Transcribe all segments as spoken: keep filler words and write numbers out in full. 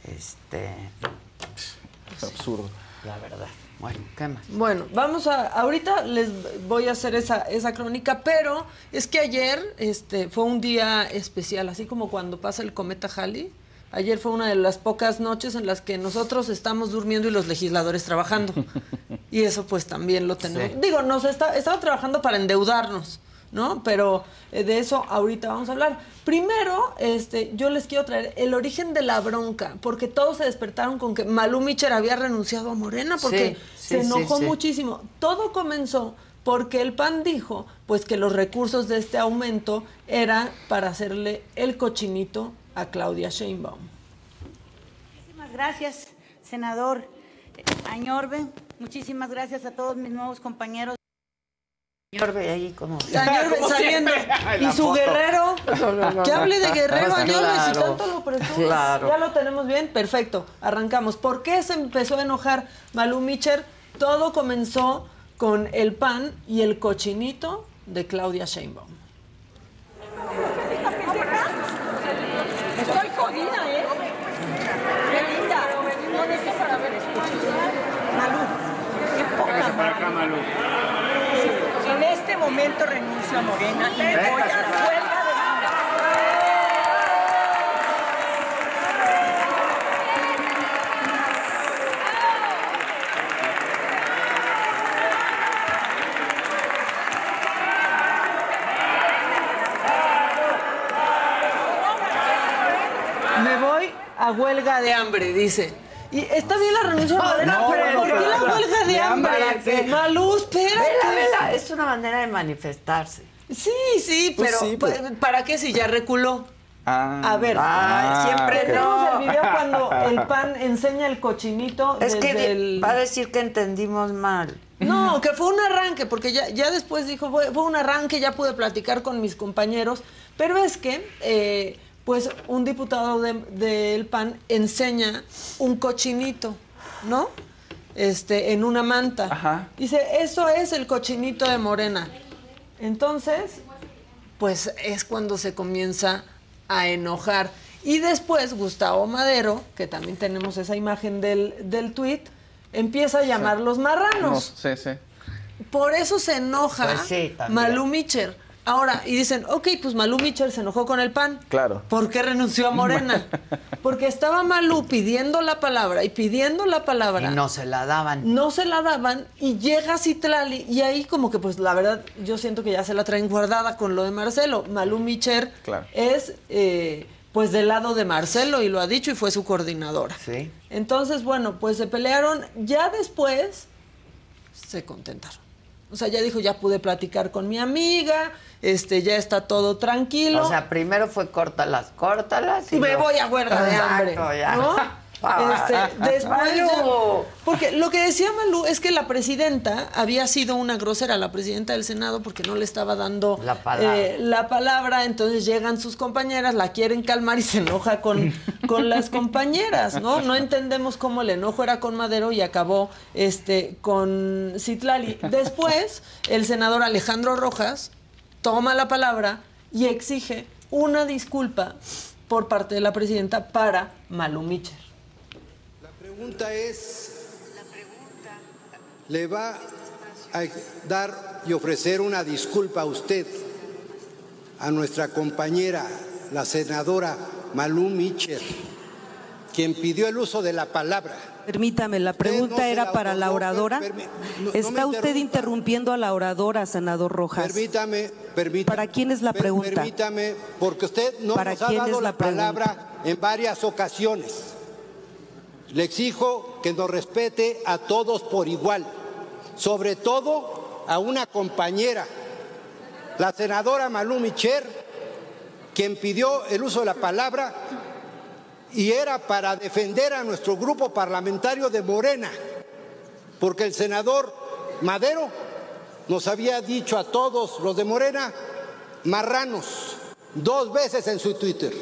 Este... Es absurdo. La verdad. Bueno, ¿qué más? Bueno, vamos a... Ahorita les voy a hacer esa, esa crónica, pero es que ayer este, fue un día especial, así como cuando pasa el cometa Halley. Ayer fue una de las pocas noches en las que nosotros estamos durmiendo y los legisladores trabajando. Y eso pues también lo tenemos. Sí. Digo, nos está, estaba trabajando para endeudarnos, ¿no? Pero eh, de eso ahorita vamos a hablar. Primero, este, yo les quiero traer el origen de la bronca, porque todos se despertaron con que Malú Micher había renunciado a Morena, porque sí, sí, se enojó sí, sí. muchísimo. Todo comenzó porque el P A N dijo pues que los recursos de este aumento eran para hacerle el cochinito a Claudia Sheinbaum. Muchísimas gracias, senador Añorbe. Muchísimas gracias a todos mis nuevos compañeros. Añorbe ahí como... Añorbe saliendo. Y su foto. Guerrero. No, no, no, que hable de Guerrero, pues Añorbe, claro, si tanto lo presumes. Claro. ¿Ya lo tenemos bien? Perfecto. Arrancamos. ¿Por qué se empezó a enojar Malú Micher? Todo comenzó con el P A N y el cochinito de Claudia Sheinbaum. Estoy jodida, ¿eh? Qué linda. No dejes para ver esto. Malú, qué poca para acá, Malú. En este momento renuncio a Morena y voy a la huelga de hambre. Me voy a huelga de hambre, dice. Y está bien la renuncia de Morena, no, pero ¿por qué la huelga de, de hambre? hambre? Malú, espérate. Vela, vela, es una manera de manifestarse. Sí, sí, pero pues sí, pues. ¿para qué si ya reculó? Ah, a ver, ah, siempre okay. Tenemos el video cuando el P A N enseña el cochinito. Es desde que el... va a decir que entendimos mal. No, que fue un arranque, porque ya, ya después dijo, fue, fue un arranque, ya pude platicar con mis compañeros, pero es que... Eh, pues un diputado del de, P A N enseña un cochinito, ¿no? Este, en una manta. Ajá. Dice, eso es el cochinito de Morena. Entonces, pues es cuando se comienza a enojar. Y después Gustavo Madero, que también tenemos esa imagen del, del tuit, empieza a llamarlos sí. marranos. No, sí, sí. Por eso se enoja pues sí, Malú Micher. Ahora, y dicen, ok, pues Malú Micher se enojó con el P A N. Claro. ¿Por qué renunció a Morena? Porque estaba Malú pidiendo la palabra y pidiendo la palabra. Y no se la daban. No se la daban y llega Citlali y ahí como que pues la verdad yo siento que ya se la traen guardada con lo de Marcelo. Malú Micher claro. es eh, pues del lado de Marcelo y lo ha dicho y fue su coordinadora. Sí. Entonces, bueno, pues se pelearon. Ya después se contentaron. O sea, ya dijo, ya pude platicar con mi amiga, este, ya está todo tranquilo. O sea, primero fue córtalas, córtalas. Y me luego... voy a huelga de hambre, ya. ¿no? Este, después ya, porque lo que decía Malú es que la presidenta había sido una grosera, la presidenta del Senado, porque no le estaba dando la palabra, eh, la palabra entonces llegan sus compañeras, la quieren calmar y se enoja con, con las compañeras, ¿no? No entendemos cómo el enojo era con Madero y acabó este, con Citlali. Después, el senador Alejandro Rojas toma la palabra y exige una disculpa por parte de la presidenta para Malú Micher. La pregunta es, ¿le va a dar y ofrecer una disculpa a usted, a nuestra compañera, la senadora Malú Micher, quien pidió el uso de la palabra? Permítame, la pregunta no era para la oradora. No, ¿Está no usted interrumpiendo a la oradora, senador Rojas? Permítame, permítame. ¿Para quién es la pregunta? Permítame, porque usted no ¿Para nos ha quién dado es la, la palabra en varias ocasiones. Le exijo que nos respete a todos por igual, sobre todo a una compañera, la senadora Malú Micher, quien pidió el uso de la palabra y era para defender a nuestro grupo parlamentario de Morena, porque el senador Madero nos había dicho a todos los de Morena marranos dos veces en su Twitter.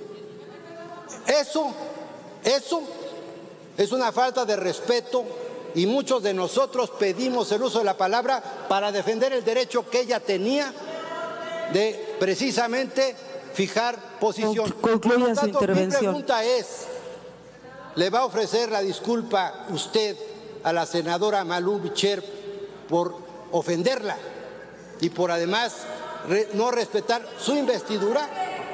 Eso, eso es una falta de respeto y muchos de nosotros pedimos el uso de la palabra para defender el derecho que ella tenía de precisamente fijar posición. Concluya su intervención. Mi pregunta es, le va a ofrecer la disculpa usted a la senadora Malú Bichir por ofenderla y por además re, no respetar su investidura?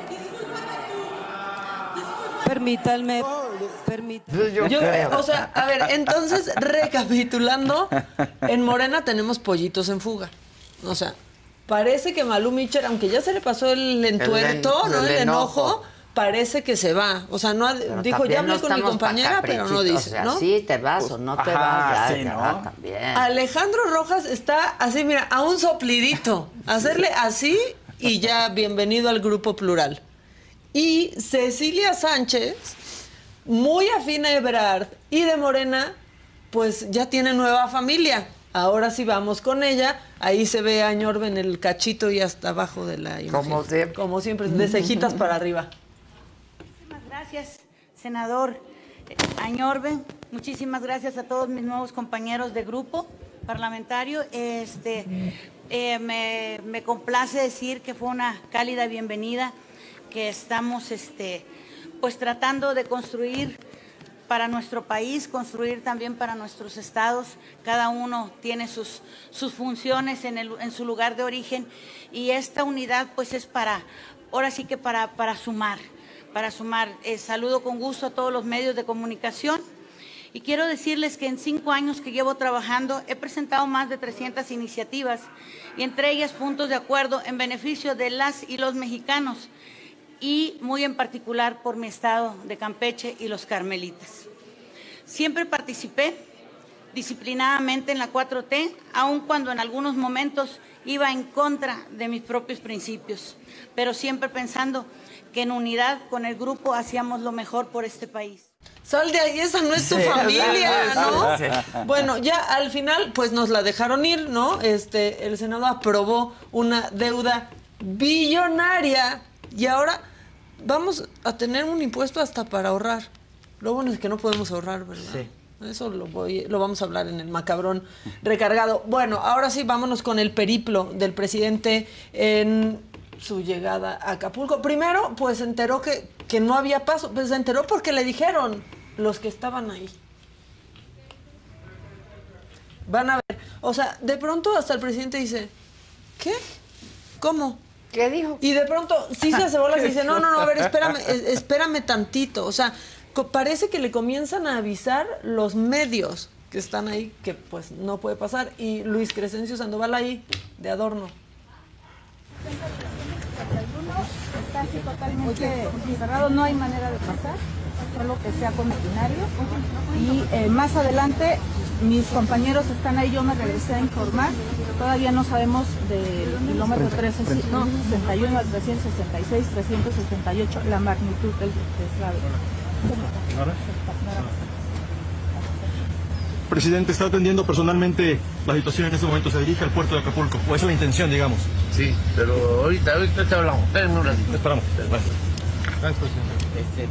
Permítanme, permítanme. Yo, Yo, creo. o sea, a ver, entonces, recapitulando, en Morena tenemos pollitos en fuga. O sea, parece que Malú Micher, aunque ya se le pasó el entuerto, el, ¿no? el El enojo. enojo, parece que se va. O sea, no ha, dijo, ya hablé no con mi compañera, pero no dice, o sea, ¿no? Sí, te vas o no te Ajá, vas, ya, sí, ya, ¿no? también. Alejandro Rojas está así, mira, a un soplidito. Hacerle así y ya, bienvenido al Grupo Plural. Y Cecilia Sánchez, muy afín a Ebrard y de Morena, pues ya tiene nueva familia. Ahora sí vamos con ella. Ahí se ve a Añorbe en el cachito y hasta abajo de la imagen. Como siempre. Como siempre, de cejitas para arriba. Muchísimas gracias, senador Añorbe. Muchísimas gracias a todos mis nuevos compañeros de grupo parlamentario. Este, eh, me, me complace decir que fue una cálida bienvenida, que estamos este, pues tratando de construir para nuestro país, construir también para nuestros estados. Cada uno tiene sus, sus funciones en, el, en su lugar de origen y esta unidad pues es para, ahora sí que para, para sumar, para sumar. Eh, saludo con gusto a todos los medios de comunicación y quiero decirles que en cinco años que llevo trabajando he presentado más de trescientas iniciativas y entre ellas puntos de acuerdo en beneficio de las y los mexicanos, y muy en particular por mi estado de Campeche y los Carmelitas. Siempre participé disciplinadamente en la cuatro T, aun cuando en algunos momentos iba en contra de mis propios principios, pero siempre pensando que en unidad con el grupo hacíamos lo mejor por este país. Sal de ahí, esa no es tu Sí, familia, ¿no? sí. Bueno, ya al final, pues nos la dejaron ir, ¿no? Este, el Senado aprobó una deuda billonaria y ahora vamos a tener un impuesto hasta para ahorrar. Lo bueno es que no podemos ahorrar, ¿verdad? Sí. Eso lo, voy, lo vamos a hablar en el macabrón recargado. Bueno, ahora sí, vámonos con el periplo del presidente en su llegada a Acapulco. Primero, pues se enteró que, que no había paso. Pues se enteró porque le dijeron los que estaban ahí. Van a ver. O sea, de pronto hasta el presidente dice, ¿qué? ¿Cómo? ¿Qué dijo? Y de pronto sí se hace bolas y dice, no, no, no, a ver, espérame, es- espérame tantito. O sea, co- parece que le comienzan a avisar los medios que están ahí, que pues no puede pasar. Y Luis Crescencio Sandoval ahí, de adorno. Está así totalmente cerrado, no hay manera de pasar, solo que sea con maquinario. Y eh, más adelante, mis compañeros están ahí, yo me regresé a informar, todavía no sabemos del kilómetro trescientos sesenta y uno al trescientos sesenta y seis, trescientos sesenta y ocho, la magnitud del deslave. Presidente, ¿está atendiendo personalmente la situación en este momento? ¿Se dirige al puerto de Acapulco? ¿O esa es la intención, digamos? Sí, pero ahorita, ahorita te hablamos. Espérenme un ratito. Esperamos. Gracias. Gracias, presidente. Este,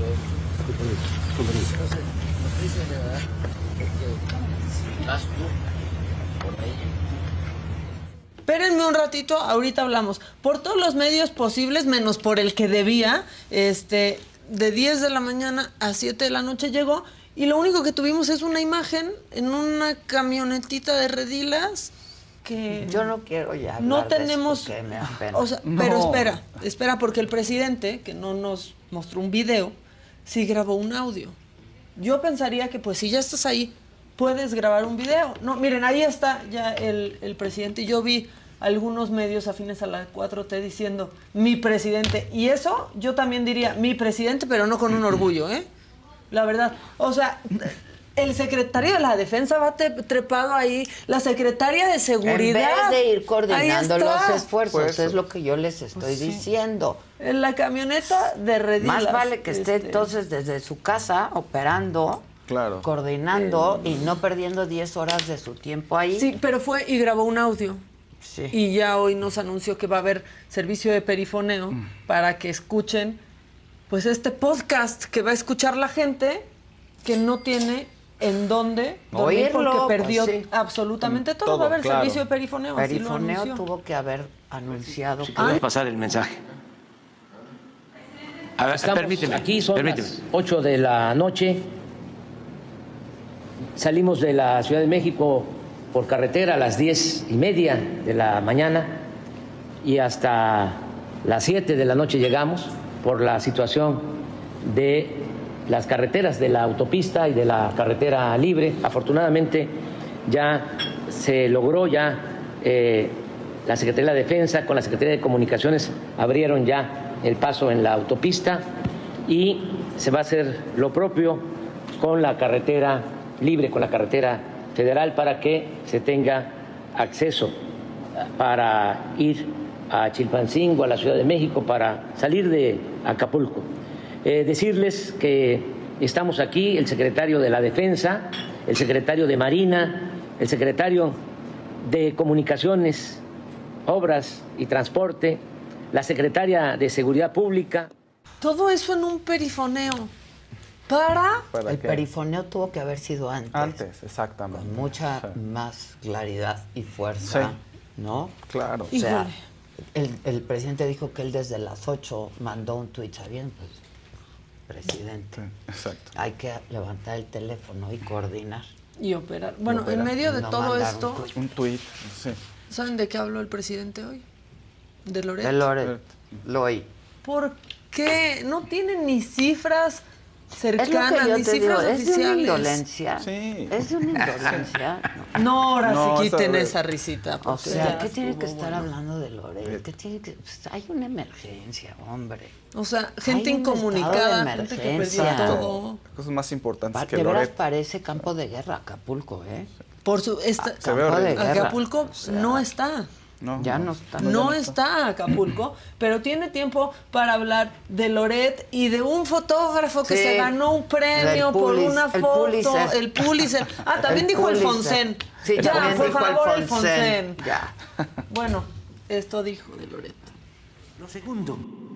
nos dicen, ¿verdad? Porque vas tú por ahí. Espérenme un ratito, ahorita hablamos. Por todos los medios posibles, menos por el que debía, este, de diez de la mañana a siete de la noche llegó y lo único que tuvimos es una imagen en una camionetita de redilas que... Yo no quiero ya hablar No de tenemos... esto, que me da pena. O sea, No. pero espera, espera, porque el presidente, que no nos mostró un video, sí grabó un audio. Yo pensaría que pues si ya estás ahí, puedes grabar un video. No, miren, ahí está ya el, el presidente. Yo vi algunos medios afines a la cuatro T diciendo mi presidente. Y eso yo también diría mi presidente, pero no con un orgullo, ¿eh? La verdad. O sea, el secretario de la Defensa va te- trepado ahí, la secretaria de Seguridad. En vez de ir Ahí coordinando está. los esfuerzos, Pues, es lo que yo les estoy Pues sí. diciendo. En la camioneta de redilas. Más vale que esté este, entonces desde su casa operando, Claro. coordinando y no perdiendo diez horas de su tiempo ahí. Sí, pero fue y grabó un audio. Sí. Y ya hoy nos anunció que va a haber servicio de perifoneo para que escuchen pues este podcast que va a escuchar la gente que no tiene en dónde dormir Oírlo, porque perdió pues sí. absolutamente todo. Todo, Va a haber claro. servicio de perifoneo. así lo Perifoneo anunció. tuvo que haber anunciado. que- ¿Puedes pasar el mensaje? A ver, Estamos permíteme. aquí, son permíteme. las ocho de la noche salimos de la Ciudad de México por carretera a las diez y media de la mañana y hasta las siete de la noche llegamos por la situación de las carreteras, de la autopista y de la carretera libre. Afortunadamente ya se logró, ya eh, la Secretaría de la Defensa con la Secretaría de Comunicaciones abrieron ya el paso en la autopista y se va a hacer lo propio con la carretera libre, con la carretera federal, para que se tenga acceso para ir a Chilpancingo, a la Ciudad de México, para salir de Acapulco. Eh, decirles que estamos aquí, el secretario de la Defensa, el secretario de Marina, el secretario de Comunicaciones, Obras y Transporte, la secretaria de Seguridad Pública. Todo eso en un perifoneo. ¿Para? ¿Para el qué? Perifoneo tuvo que haber sido antes. Antes, exactamente. Con mucha sí. más claridad y fuerza, sí. ¿no? Claro. O sea, el, el presidente dijo que él desde las ocho mandó un tuit, ¿sabían? Pues, presidente. Sí, exacto. Hay que levantar el teléfono y coordinar. Y operar. Bueno, y operar. en medio de no todo esto... Un tuit, un tuit, sí. ¿Saben de qué habló el presidente hoy? De Loret. De Loret. Lo oí. ¿Por qué? No tienen ni cifras cercanas, ni cifras digo, oficiales. Es de una indolencia. Sí. Es de una indolencia. No, no ahora no, sí quiten esa, esa risita. O sea, ¿qué tiene que bueno. estar hablando de Loret? ¿Qué tiene que...? Pues hay una emergencia, hombre. O sea, gente incomunicada, gente que perdió todo. Cosas más importantes pa que de Loret. veras parece campo de guerra Acapulco, ¿eh? Por su... Esta, campo de guerra. Acapulco O sea, no está. No, ya no está. No, no está Acapulco, pero tiene tiempo para hablar de Loret y de un fotógrafo que sí, se ganó un premio por una el foto, Pulitzer. el Pulitzer. Ah, también el dijo Pulitzer. el Fonsen. Sí, ya, también por dijo favor, el Fonsen. el Ya. Bueno, esto dijo de Loret. Lo segundo,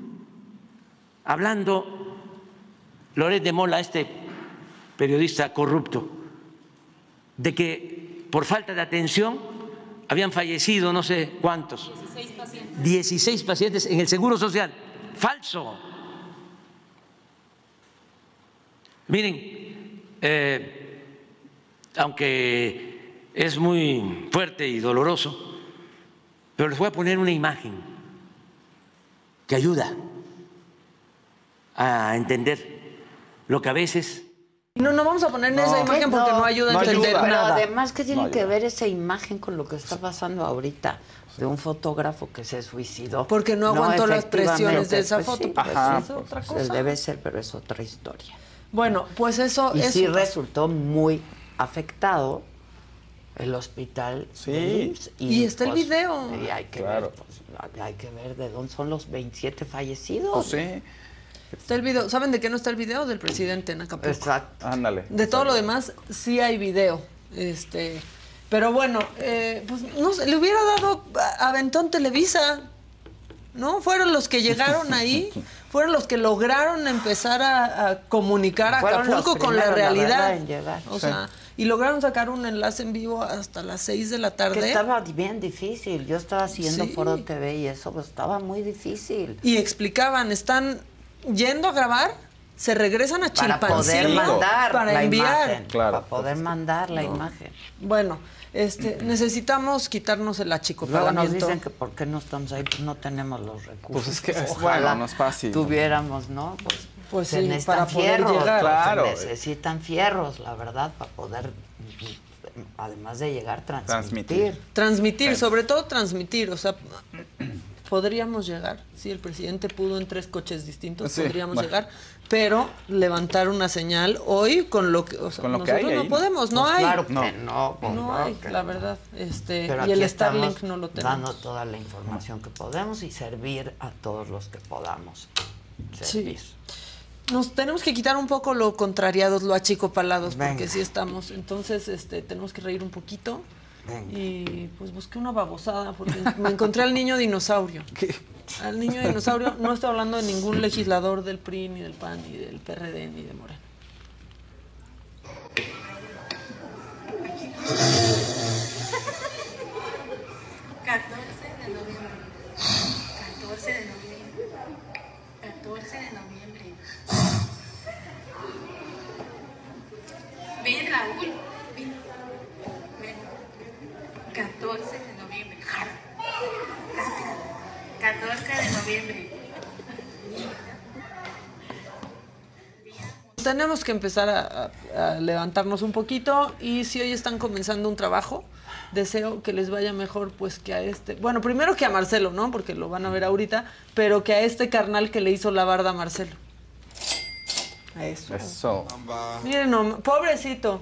hablando Loret de Mola, este periodista corrupto, de que por falta de atención habían fallecido no sé cuántos. dieciséis pacientes. dieciséis pacientes en el Seguro Social. Falso. Miren, eh, aunque es muy fuerte y doloroso, pero les voy a poner una imagen que ayuda a entender lo que a veces... No, no vamos a poner no, esa imagen porque no, no ayuda a no entender ayuda. nada. Pero además, ¿qué tiene no que ver esa imagen con lo que está pasando ahorita? De un fotógrafo que se suicidó. Porque no aguantó no, las presiones de esa pues foto. Sí, pues Ajá, es otra cosa. Pues debe ser, pero es otra historia. Bueno, pues eso... Y eso sí resultó muy afectado el hospital. Sí. Y, y está pues, el video. Y hay que claro. ver, pues, hay que ver de dónde son los veintisiete fallecidos. Pues sí. Está el video. ¿Saben de qué no está el video? Del presidente en Acapulco. Exacto. Ándale. De exacto. todo lo demás sí hay video. Este, pero bueno, eh, pues no sé, le hubiera dado aventón Televisa, ¿no? Fueron los que llegaron ahí, fueron los que lograron empezar a, a comunicar a Acapulco con la realidad. La o sí. sea, y lograron sacar un enlace en vivo hasta las seis de la tarde. Que estaba bien difícil. Yo estaba haciendo sí. Foro T V y eso pues, estaba muy difícil. Y explicaban, están yendo a grabar, se regresan a Chilpancingo para poder mandar para la enviar, imagen, claro, para poder mandar la no. imagen. Bueno, este, necesitamos quitarnos el achicopalamiento. Luego nos dicen que por qué no estamos ahí, pues no tenemos los recursos. Pues es que es Ojalá bueno, no es fácil. Tuviéramos, ¿no? Pues, pues se sí, necesitan para fierros, poder llegar. Claro. Se necesitan fierros, la verdad, para poder, además de llegar, transmitir. Transmitir, transmitir sí. sobre todo transmitir, o sea, podríamos llegar, si el presidente pudo en tres coches distintos, sí, podríamos bueno. llegar, pero levantar una señal hoy con lo que, o sea, con lo nosotros que hay no ahí. podemos, no pues hay. Claro que no, no, pues no claro hay, que la no. verdad, este, pero y el aquí Starlink no lo tenemos. Dando toda la información que podemos y servir a todos los que podamos servir. Sí. Nos tenemos que quitar un poco lo contrariados, lo achicopalados, Venga. porque sí estamos. Entonces, este, tenemos que reír un poquito. Venga. Y pues busqué una babosada, porque me encontré al niño dinosaurio. ¿Qué? Al niño dinosaurio, no estoy hablando de ningún legislador del P R I, ni del P A N, ni del P R D, ni de Morena. catorce de noviembre. catorce de noviembre. catorce de noviembre. Ven, Raúl. Tenemos que empezar a, a, a levantarnos un poquito y si hoy están comenzando un trabajo, deseo que les vaya mejor pues que a este, bueno, primero que a Marcelo, ¿no? Porque lo van a ver ahorita, pero que a este carnal que le hizo la barda a Marcelo. A eso. Eso. Miren, no, pobrecito.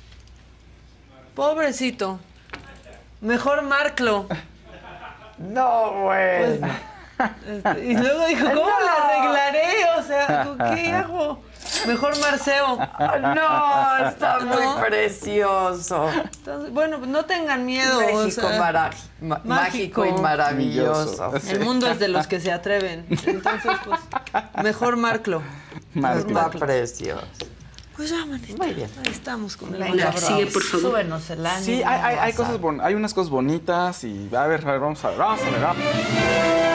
Pobrecito. Mejor Marclo. No, güey. Pues, este, y luego dijo, ¿cómo No. le arreglaré? O sea, ¿qué hago? Mejor Marceo. No, está muy ¿No? precioso. Entonces, bueno, no tengan miedo. México o sea, mara- ma- mágico y maravilloso. El mundo es de los que se atreven. Entonces, pues, mejor Marclo. Está precioso. Pues ya, manita. Muy bien. Ahí estamos con el Venga, buen sigue, por favor. Súbenos el ánimo. Sí, hay, hay, hay, vamos a- cosas bon- hay unas cosas bonitas y a ver, a ver, vamos a ver, vamos a ver. Vamos.